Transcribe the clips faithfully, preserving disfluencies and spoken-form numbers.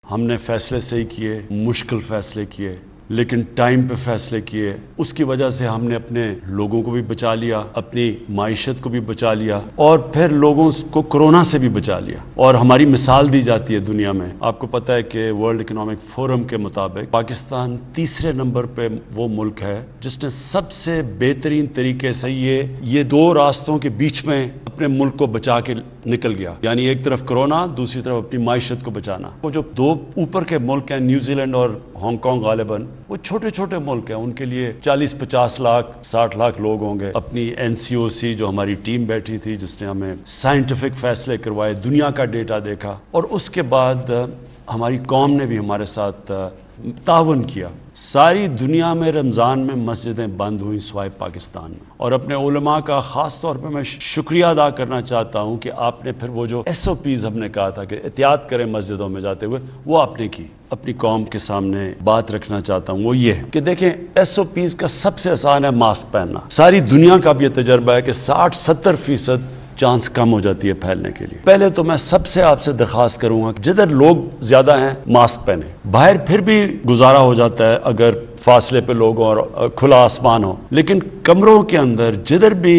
हमने फैसले सही किए, मुश्किल फैसले किए, लेकिन टाइम पे फैसले किए। उसकी वजह से हमने अपने लोगों को भी बचा लिया, अपनी माइशत को भी बचा लिया और फिर लोगों को कोरोना से भी बचा लिया। और हमारी मिसाल दी जाती है दुनिया में। आपको पता है कि वर्ल्ड इकोनॉमिक फोरम के मुताबिक पाकिस्तान तीसरे नंबर पे वो मुल्क है जिसने सबसे बेहतरीन तरीके से ये ये दो रास्तों के बीच में अपने मुल्क को बचा के निकल गया। यानी एक तरफ कोरोना, दूसरी तरफ अपनी माइशत को बचाना। वो जो दो ऊपर के मुल्क हैं, न्यूजीलैंड और हांगकांग गालिबन, वो छोटे छोटे मुल्क हैं। उनके लिए चालीस पचास लाख साठ लाख लोग होंगे। अपनी एनसीओसी जो हमारी टीम बैठी थी जिसने हमें साइंटिफिक फैसले करवाए, दुनिया का डेटा देखा और उसके बाद हमारी कौम ने भी हमारे साथ तावन किया। सारी दुनिया में रमज़ान में मस्जिदें बंद हुई सिवाय पाकिस्तान में। और अपने उलमा का ख़ास तौर पर मैं शुक्रिया अदा करना चाहता हूं कि आपने फिर वो जो एस ओ पीज़ हमने कहा था कि एहतियात करें मस्जिदों में जाते हुए, वो आपने की। अपनी कौम के सामने बात रखना चाहता हूं वो ये कि देखें, एस ओ पीज़ का सबसे आसान है मास्क पहनना। सारी दुनिया का भी यह तजर्बा है कि साठ सत्तर फीसद चांस कम हो जाती है फैलने के लिए। पहले तो मैं सबसे आपसे दरखास्त करूंगा कि जिधर लोग ज्यादा हैं मास्क पहने। बाहर फिर भी गुजारा हो जाता है अगर फासले पे लोग और खुला आसमान हो, लेकिन कमरों के अंदर जिधर भी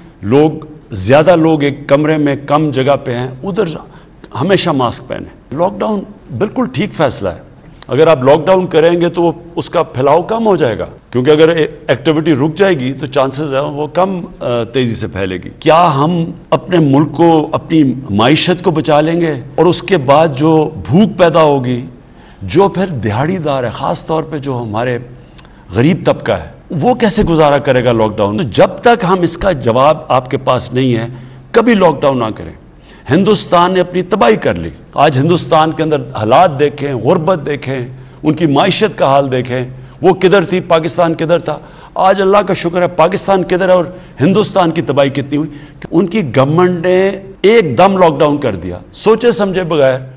लोग ज्यादा लोग एक कमरे में कम जगह पे हैं उधर हमेशा मास्क पहने। लॉकडाउन बिल्कुल ठीक फैसला है। अगर आप लॉकडाउन करेंगे तो उसका फैलाव कम हो जाएगा, क्योंकि अगर एक्टिविटी रुक जाएगी तो चांसेस है वो कम तेजी से फैलेगी। क्या हम अपने मुल्क को, अपनी माइशत को बचा लेंगे? और उसके बाद जो भूख पैदा होगी, जो फिर दिहाड़ीदार है, खास तौर पे जो हमारे गरीब तबका है, वो कैसे गुजारा करेगा लॉकडाउन? तो जब तक हम इसका जवाब आपके पास नहीं है, कभी लॉकडाउन ना करें। हिंदुस्तान ने अपनी तबाही कर ली। आज हिंदुस्तान के अंदर हालात देखें, गुर्बत देखें, उनकी माइशत का हाल देखें। वो किधर थी, पाकिस्तान किधर था। आज अल्लाह का शुक्र है पाकिस्तान किधर है और हिंदुस्तान की तबाही कितनी हुई कि उनकी गवर्नमेंट ने एकदम लॉकडाउन कर दिया, सोचे समझे बगैर।